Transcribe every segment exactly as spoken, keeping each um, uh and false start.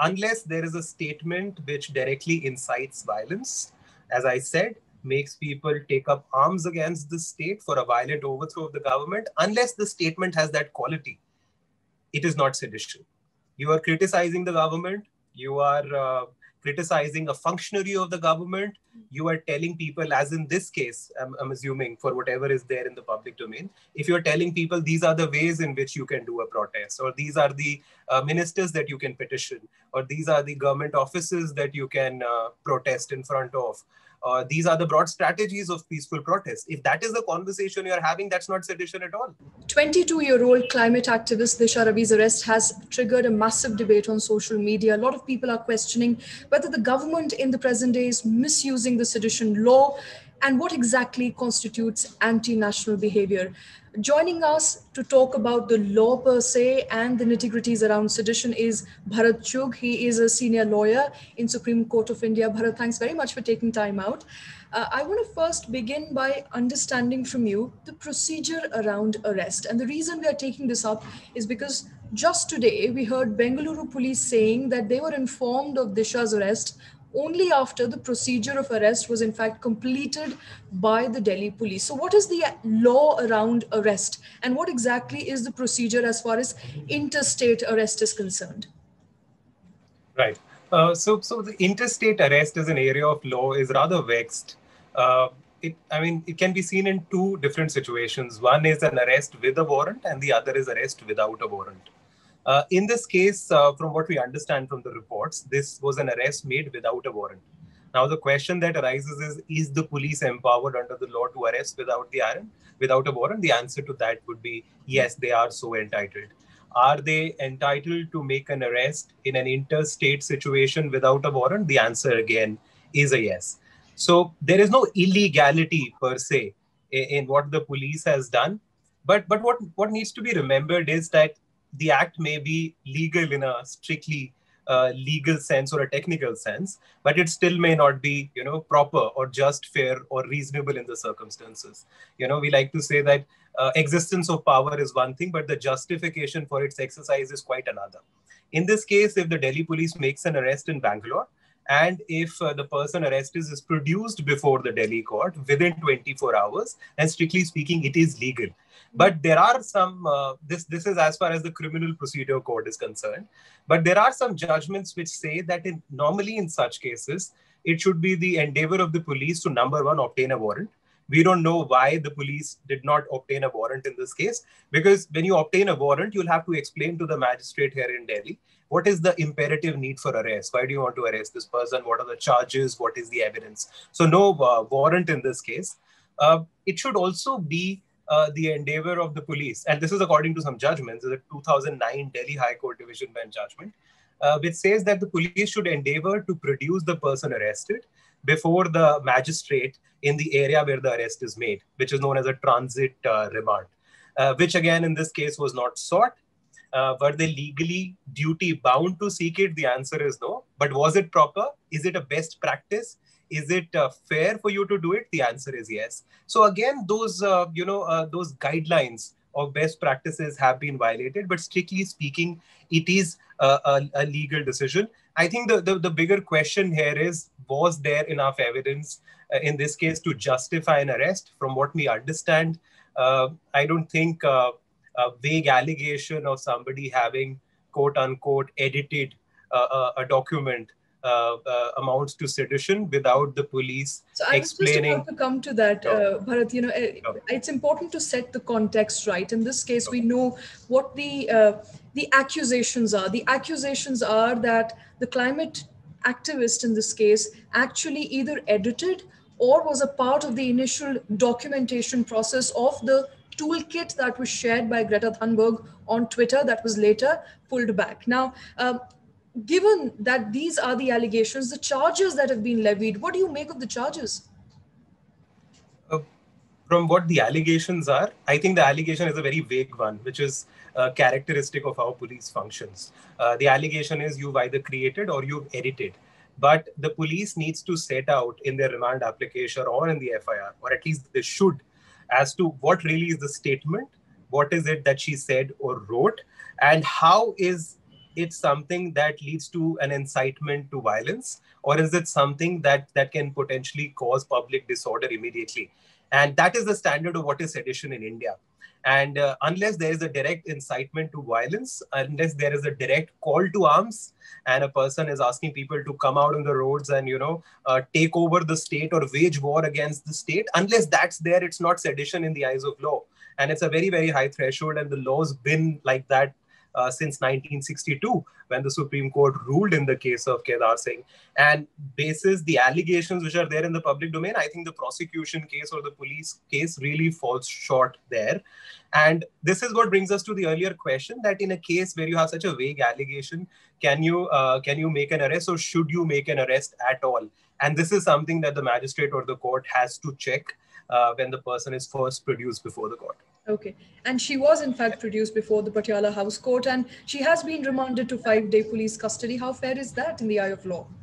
unless there is a statement which directly incites violence, as I said, makes people take up arms against the state for a violent overthrow of the government, unless the statement has that quality, it is not sedition. You are criticizing the government, you are uh, criticizing a functionary of the government, you are telling people, as in this case, I'm, I'm assuming for whatever is there in the public domain, if you're telling people these are the ways in which you can do a protest, or these are the uh, ministers that you can petition, or these are the government offices that you can uh, protest in front of, uh, these are the broad strategies of peaceful protest. If that is the conversation you're having, that's not sedition at all. twenty-two-year-old climate activist Disha Ravi's arrest has triggered a massive debate on social media. A lot of people are questioning whether the government in the present day is misusing the sedition law and what exactly constitutes anti-national behavior. Joining us to talk about the law per se and the nitty-gritties around sedition is Bharat Chugh. He is a senior lawyer in Supreme Court of India. Bharat, thanks very much for taking time out. Uh, I want to first begin by understanding from you the procedure around arrest. And the reason we are taking this up is because just today we heard Bengaluru police saying that they were informed of Disha's arrest only after the procedure of arrest was in fact completed by the Delhi police. So what is the law around arrest and what exactly is the procedure as far as interstate arrest is concerned? Right. Uh, so, so the interstate arrest as an area of law is rather vexed. Uh, it, I mean, it can be seen in two different situations. One is an arrest with a warrant and the other is arrest without a warrant. Uh, in this case, uh, from what we understand from the reports, this was an arrest made without a warrant. Now, the question that arises is, is the police empowered under the law to arrest without the warrant? Without a warrant? The answer to that would be yes, they are so entitled. Are they entitled to make an arrest in an interstate situation without a warrant? The answer again is a yes. So there is no illegality per se in, in what the police has done. But, but what, what needs to be remembered is that the act may be legal in a strictly uh, legal sense or a technical sense, but it still may not be, you know, proper or just, fair or reasonable in the circumstances. You know, we like to say that uh, existence of power is one thing, but the justification for its exercise is quite another. In this case, if the Delhi police makes an arrest in Bangalore, and if uh, the person arrested is produced before the Delhi court within twenty-four hours, and strictly speaking, it is legal. But there are some, uh, this, this is as far as the criminal procedure code is concerned, but there are some judgments which say that in, normally in such cases, it should be the endeavor of the police to, number one, obtain a warrant. We don't know why the police did not obtain a warrant in this case, because when you obtain a warrant, you'll have to explain to the magistrate here in Delhi, what is the imperative need for arrest? Why do you want to arrest this person? What are the charges? What is the evidence? So no uh, warrant in this case. Uh, it should also be uh, the endeavor of the police. And this is according to some judgments, the two thousand nine Delhi High Court Division Bench judgment, uh, which says that the police should endeavor to produce the person arrested before the magistrate in the area where the arrest is made, which is known as a transit uh, remand, uh, which again in this case was not sought. Uh, were they legally duty bound to seek it? The answer is no. But was it proper? Is it a best practice? Is it uh, fair for you to do it? The answer is yes. So again, those uh, you know uh, those guidelines of best practices have been violated. But strictly speaking, it is uh, a, a legal decision. I think the, the the bigger question here is: was there enough evidence uh, in this case to justify an arrest? From what we understand, uh, I don't think uh, a vague allegation of somebody having quote unquote edited uh, a, a document Uh, uh, amounts to sedition without the police so I was explaining. just about to come to that, No. uh, Bharat. You know, uh, No. it's important to set the context right. In this case, No. we know what the uh, the accusations are. The accusations are that the climate activist in this case actually either edited or was a part of the initial documentation process of the toolkit that was shared by Greta Thunberg on Twitter that was later pulled back. Now, uh, given that these are the allegations, the charges that have been levied, what do you make of the charges? Uh, from what the allegations are, I think the allegation is a very vague one, which is uh, characteristic of how police functions. Uh, the allegation is you've either created or you've edited. But the police needs to set out in their remand application or in the F I R, or at least they should, as to what really is the statement, what is it that she said or wrote, and how is it's something that leads to an incitement to violence, or is it something that, that can potentially cause public disorder immediately? And that is the standard of what is sedition in India. And uh, unless there is a direct incitement to violence, unless there is a direct call to arms, and a person is asking people to come out on the roads and, you know, uh, take over the state or wage war against the state, unless that's there, it's not sedition in the eyes of law. And it's a very, very high threshold. And the law's been like that uh, since nineteen sixty-two, when the Supreme Court ruled in the case of Kedar Singh. And basis the allegations which are there in the public domain, I think the prosecution case or the police case really falls short there. And this is what brings us to the earlier question, that in a case where you have such a vague allegation, can you uh, can you make an arrest, or should you make an arrest at all? And this is something that the magistrate or the court has to check uh, when the person is first produced before the court. Okay. And she was in fact produced before the Patiala House Court, and she has been remanded to five-day police custody. How fair is that in the eye of law?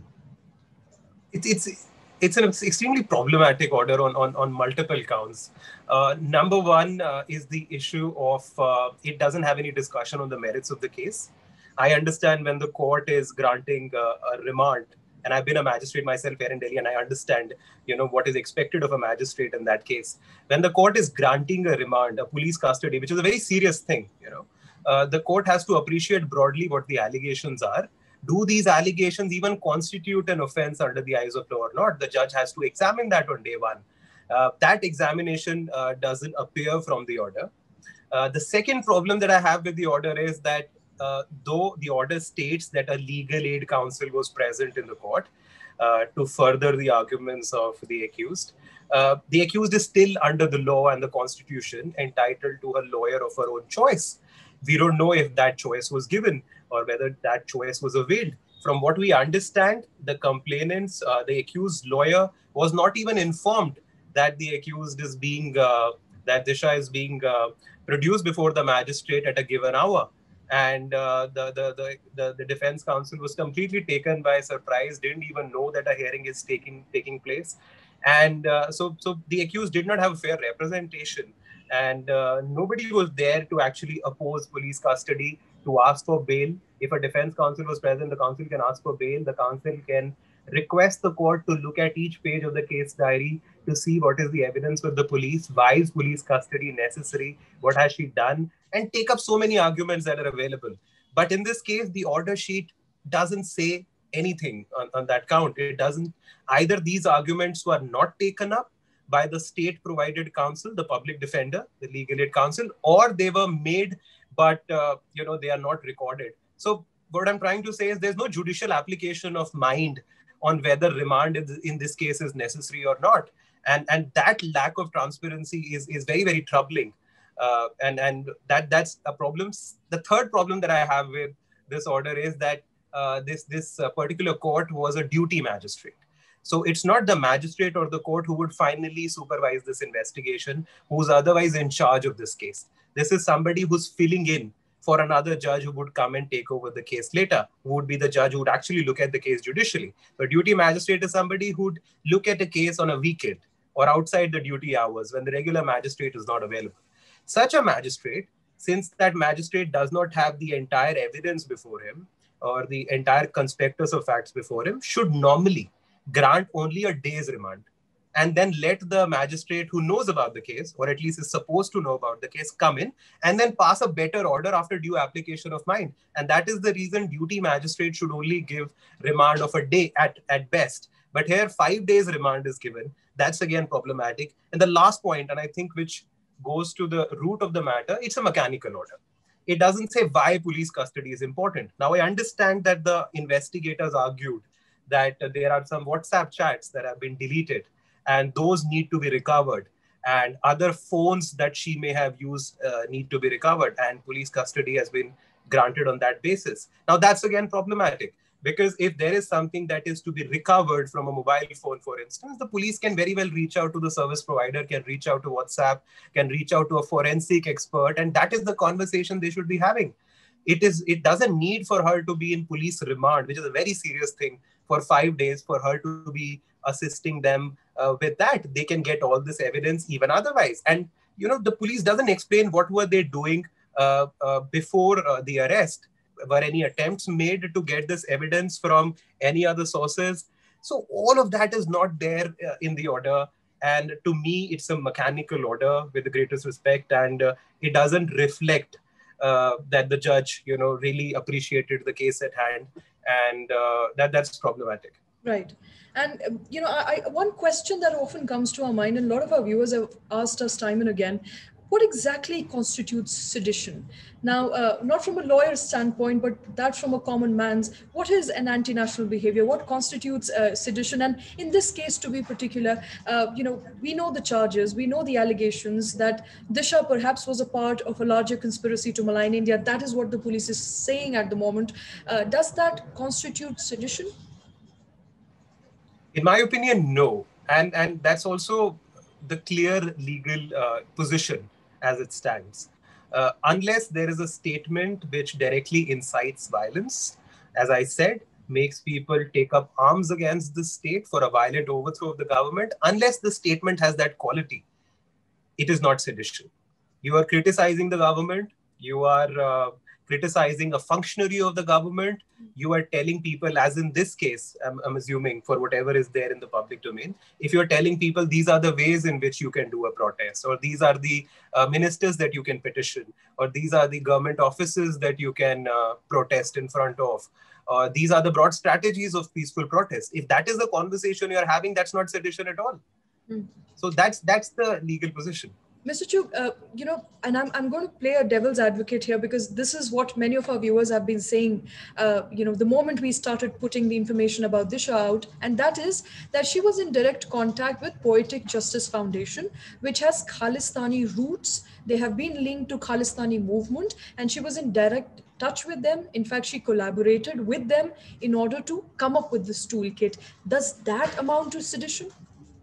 It, it's it's an extremely problematic order on, on, on multiple counts. Uh, number one uh, is the issue of uh, it doesn't have any discussion on the merits of the case. I understand when the court is granting uh, a remand, and I've been a magistrate myself here in Delhi, and I understand, you know, what is expected of a magistrate in that case. When the court is granting a remand, a police custody, which is a very serious thing, you know, uh, the court has to appreciate broadly what the allegations are. Do these allegations even constitute an offense under the eyes of law or not? The judge has to examine that on day one. Uh, that examination uh, doesn't appear from the order. Uh, the second problem that I have with the order is that Uh, though the order states that a legal aid counsel was present in the court uh, to further the arguments of the accused, uh, the accused is still under the law and the constitution entitled to a lawyer of her own choice. We don't know if that choice was given or whether that choice was availed. From what we understand, the complainants, uh, the accused lawyer was not even informed that the accused is being, uh, that Disha is being uh, produced before the magistrate at a given hour. And uh, the, the, the, the, the defense counsel was completely taken by surprise, didn't even know that a hearing is taking, taking place. And uh, so, so the accused did not have fair representation. And uh, nobody was there to actually oppose police custody, to ask for bail. If a defense counsel was present, the counsel can ask for bail. The counsel can request the court to look at each page of the case diary to see what is the evidence with the police, why is police custody necessary, what has she done, and take up so many arguments that are available. But in this case, the order sheet doesn't say anything on, on that count. It doesn't, either these arguments were not taken up by the state-provided counsel, the public defender, the legal aid counsel, or they were made, but uh, you know, they are not recorded. So what I'm trying to say is there's no judicial application of mind on whether remand in this case is necessary or not. And, and that lack of transparency is, is very, very troubling. Uh, and and that that's a problem. The third problem that I have with this order is that uh, this, this uh, particular court was a duty magistrate. So it's not the magistrate or the court who would finally supervise this investigation, who's otherwise in charge of this case. This is somebody who's filling in for another judge who would come and take over the case later, who would be the judge who would actually look at the case judicially. The duty magistrate is somebody who'd look at a case on a weekend or outside the duty hours when the regular magistrate is not available. Such a magistrate, since that magistrate does not have the entire evidence before him or the entire conspectus of facts before him, should normally grant only a day's remand and then let the magistrate who knows about the case, or at least is supposed to know about the case, come in and then pass a better order after due application of mind. And that is the reason duty magistrate should only give remand of a day at, at best. But here, five days remand is given. That's again problematic. And the last point, and I think which goes to the root of the matter, it's a mechanical order. It doesn't say why police custody is important. Now, I understand that the investigators argued that uh, there are some WhatsApp chats that have been deleted and those need to be recovered, and other phones that she may have used uh, need to be recovered, and police custody has been granted on that basis. Now, that's again problematic. Because if there is something that is to be recovered from a mobile phone, for instance, the police can very well reach out to the service provider, can reach out to WhatsApp, can reach out to a forensic expert, and that is the conversation they should be having. It is. It doesn't need for her to be in police remand, which is a very serious thing, for five days, for her to be assisting them uh, with that. They can get all this evidence even otherwise. And, you know, the police doesn't explain what were they doing uh, uh, before uh, the arrest. were any attempts made to get this evidence from any other sources? So all of that is not there uh, in the order. And to me, it's a mechanical order with the greatest respect. And uh, it doesn't reflect uh, that the judge, you know, really appreciated the case at hand. And uh, that that's problematic. Right. And, um, you know, I, I, one question that often comes to our mind, and a lot of our viewers have asked us time and again, what exactly constitutes sedition? Now, uh, not from a lawyer's standpoint, but that from a common man's, what is an anti-national behavior? What constitutes uh, sedition? And in this case, to be particular, uh, you know, we know the charges, we know the allegations that Disha perhaps was a part of a larger conspiracy to malign India. That is what the police is saying at the moment. Uh, does that constitute sedition? In my opinion, no. And, and that's also the clear legal uh, position as it stands. Uh, unless there is a statement which directly incites violence, as I said, makes people take up arms against the state for a violent overthrow of the government, unless the statement has that quality, it is not sedition. You are criticizing the government, you are uh, criticizing a functionary of the government, you are telling people, as in this case, I'm, I'm assuming for whatever is there in the public domain, if you're telling people these are the ways in which you can do a protest, or these are the uh, ministers that you can petition, or these are the government offices that you can uh, protest in front of, uh, these are the broad strategies of peaceful protest. If that is the conversation you're having, that's not sedition at all. Mm. So that's, that's the legal position. Mister Chugh, uh, you know, and I'm, I'm going to play a devil's advocate here, because this is what many of our viewers have been saying, uh, you know, the moment we started putting the information about Disha out, and that is that she was in direct contact with Poetic Justice Foundation, which has Khalistani roots. They have been linked to Khalistani movement, and she was in direct touch with them. In fact, she collaborated with them in order to come up with this toolkit. Does that amount to sedition?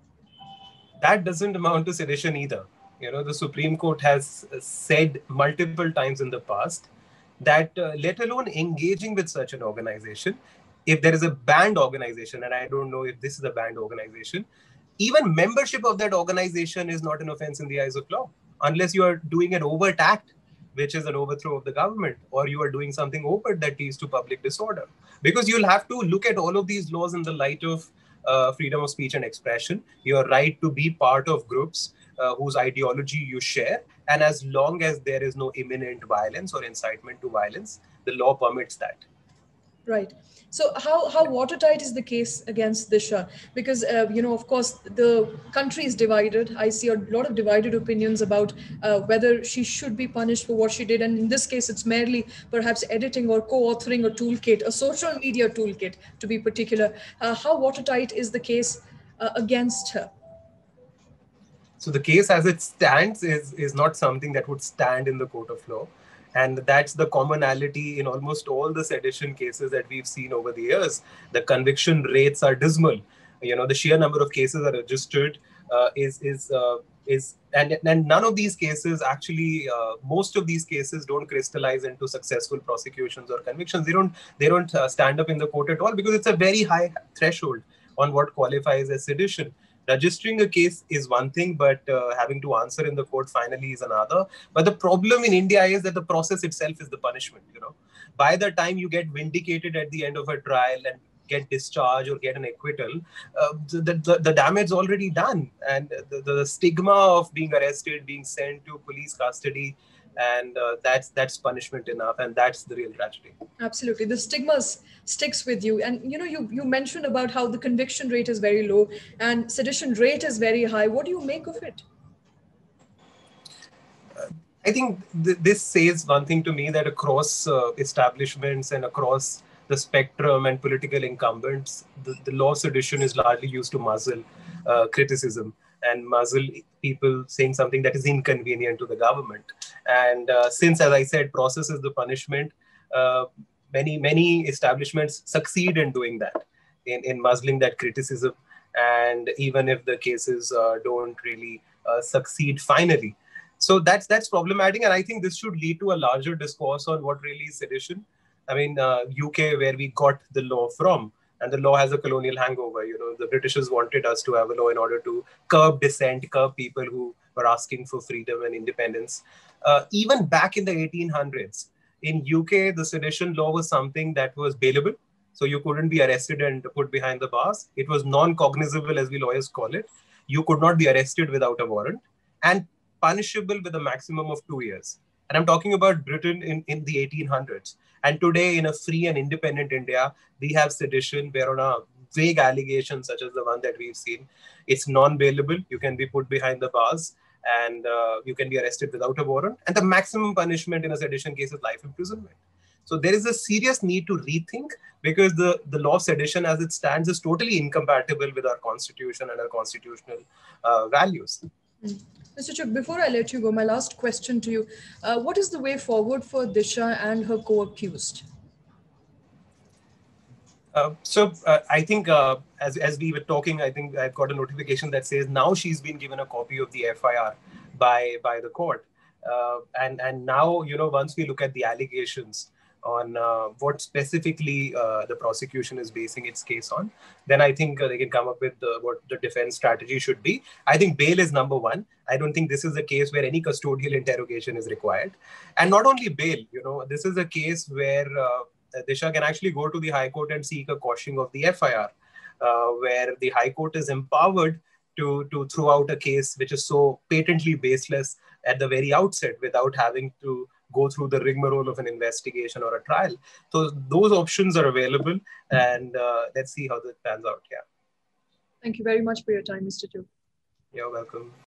That doesn't amount to sedition either. You know, the Supreme Court has said multiple times in the past that uh, let alone engaging with such an organization, if there is a banned organization, and I don't know if this is a banned organization, even membership of that organization is not an offense in the eyes of law, unless you are doing an overt act, which is an overthrow of the government, or you are doing something overt that leads to public disorder. Because you'll have to look at all of these laws in the light of uh, freedom of speech and expression, your right to be part of groups Uh, whose ideology you share. And as long as there is no imminent violence or incitement to violence, the law permits that. Right. So how, how watertight is the case against Disha? Because, uh, you know, of course, the country is divided. I see a lot of divided opinions about uh, whether she should be punished for what she did. And in this case, it's merely perhaps editing or co-authoring a toolkit, a social media toolkit, to be particular. Uh, how watertight is the case uh, against her? So the case as it stands is, is not something that would stand in the court of law. And that's the commonality in almost all the sedition cases that we've seen over the years. The conviction rates are dismal. You know, the sheer number of cases are registered uh, is, is, uh, is and, and none of these cases actually, uh, most of these cases don't crystallize into successful prosecutions or convictions. They don't, they don't uh, stand up in the court at all, because it's a very high threshold on what qualifies as sedition. Registering a case is one thing, but uh, having to answer in the court finally is another. But the problem in India is that the process itself is the punishment. You know, by the time you get vindicated at the end of a trial and get discharged or get an acquittal, uh, the, the, the damage is already done. And the, the stigma of being arrested, being sent to police custody, and uh, that's that's punishment enough, and that's the real tragedy. Absolutely, the stigma sticks with you. And you know, you you mentioned about how the conviction rate is very low and sedition rate is very high. What do you make of it? Uh, I think th this says one thing to me, that across uh, establishments and across the spectrum and political incumbents, the, the law sedition is largely used to muzzle uh, criticism and muzzle people saying something that is inconvenient to the government. And uh, since, as I said, process is the punishment, uh, many, many establishments succeed in doing that, in, in muzzling that criticism. And even if the cases uh, don't really uh, succeed finally. So that's, that's problematic. And I think this should lead to a larger discourse on what really is sedition. I mean, uh, U K, where we got the law from, and the law has a colonial hangover. You know, the Britishers wanted us to have a law in order to curb dissent, curb people who were asking for freedom and independence. Uh, even back in the eighteen hundreds, In U K, the sedition law was something that was bailable. So you couldn't be arrested and put behind the bars. It was non-cognizable, as we lawyers call it. You could not be arrested without a warrant, and punishable with a maximum of two years. And I'm talking about Britain in, in the eighteen hundreds. And today, in a free and independent India, we have sedition where on a vague allegation such as the one that we've seen, it's non-bailable. You can be put behind the bars, and uh, you can be arrested without a warrant. And the maximum punishment in a sedition case is life imprisonment. So there is a serious need to rethink, because the, the law of sedition as it stands is totally incompatible with our constitution and our constitutional uh, values. Mm. Mister Chugh, before I let you go, my last question to you. Uh, what is the way forward for Disha and her co-accused? Uh, so uh, I think uh, as, as we were talking, I think I've got a notification that says now she's been given a copy of the F I R by, by the court. Uh, and, and now, you know, once we look at the allegations on uh, what specifically uh, the prosecution is basing its case on, then I think uh, they can come up with the, what the defense strategy should be. I think bail is number one. I don't think this is a case where any custodial interrogation is required. And not only bail, you know, this is a case where uh, Disha can actually go to the High Court and seek a quashing of the F I R, uh, where the High Court is empowered to, to throw out a case which is so patently baseless at the very outset without having to go through the rigmarole of an investigation or a trial. So those options are available, and uh, let's see how that pans out. Yeah. Thank you very much for your time, Mister Chugh. You're welcome.